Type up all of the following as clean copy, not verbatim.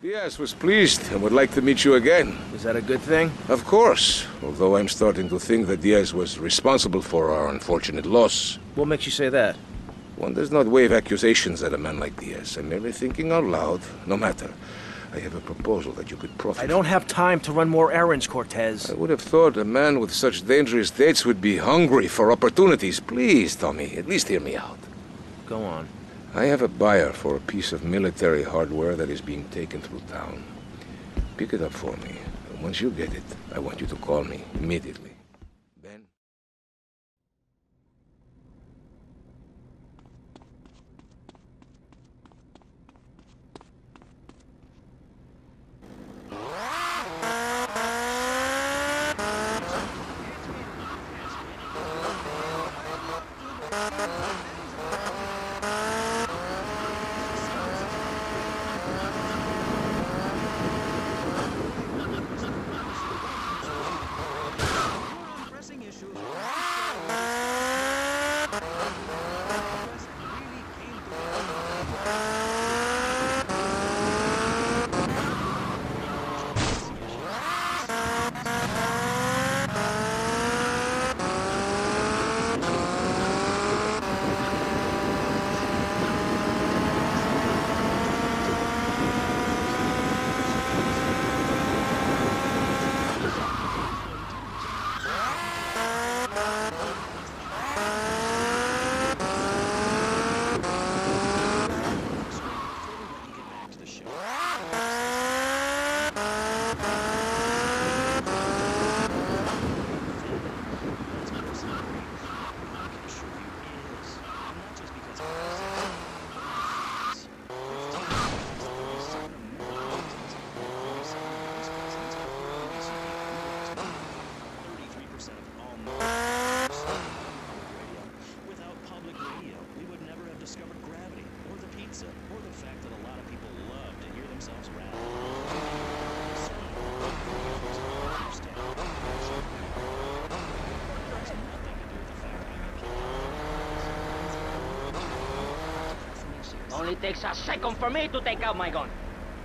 Diaz was pleased and would like to meet you again. Is that a good thing? Of course, although I'm starting to think that Diaz was responsible for our unfortunate loss. What makes you say that? One does not wave accusations at a man like Diaz. I'm merely thinking out loud. No matter. I have a proposal that you could profit. I don't have time to run more errands, Cortez. I would have thought a man with such dangerous dates would be hungry for opportunities. Please, Tommy, at least hear me out. Go on. I have a buyer for a piece of military hardware that is being taken through town. Pick it up for me. And once you get it, I want you to call me immediately. Ben? Only takes a second for me to take out my gun.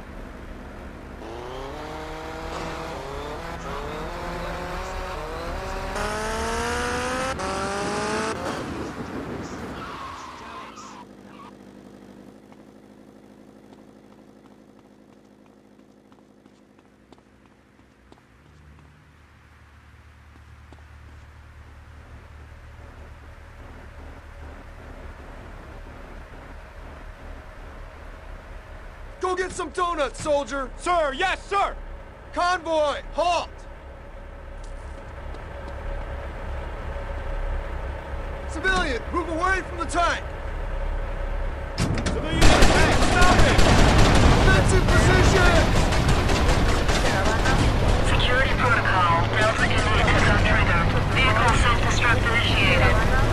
Go get some donuts, soldier! Sir, yes, sir! Convoy, halt! Civilian, move away from the tank! Civilian attack, stop it! Defensive position! Security protocol. Delta India took on trigger. Vehicle self-destruct initiated.